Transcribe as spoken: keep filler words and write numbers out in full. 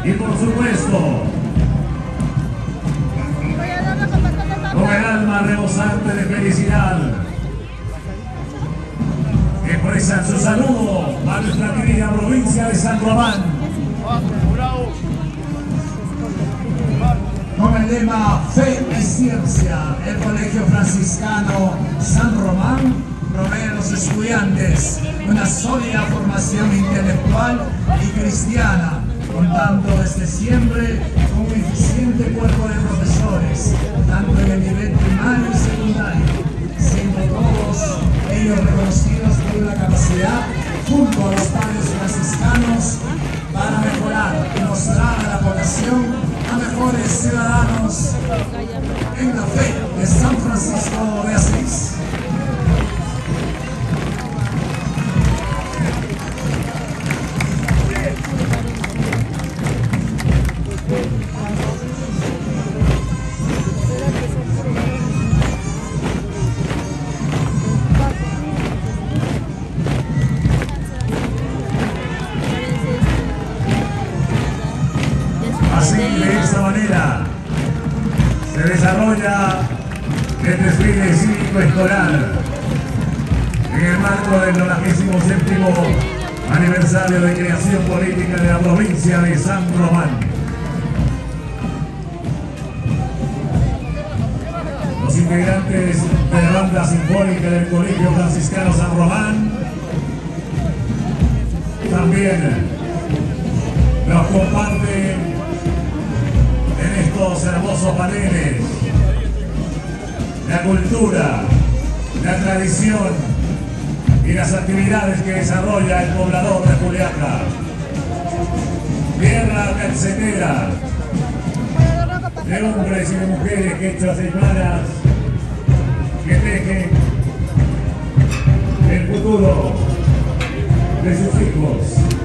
y por supuesto con el alma rebosante de felicidad expresan su saludo a nuestra querida provincia de San Román. Con el lema Fe y Ciencia, el Colegio Franciscano San Román provee a los estudiantes una sólida formación intelectual y cristiana, contando desde siempre con un eficiente cuerpo de profesores, tanto en el nivel primario y secundario, siendo todos ellos reconocidos por una capacidad, junto a los padres franciscanos, para mejorar y mostrar a la población a mejores ciudadanos en la fe de San Francisco de Asís. Así, de esta manera, se desarrolla el desfile cívico escolar en el marco del novagésimo séptimo aniversario de creación política de la provincia de San Román. Los integrantes de la banda sinfónica del Colegio Franciscano San Román también nos comparten en estos hermosos paneles la cultura, la tradición y las actividades que desarrolla el poblador de Juliaca. Tierra calcetera de hombres y de mujeres que hechas hermanas que tejen el futuro de sus hijos.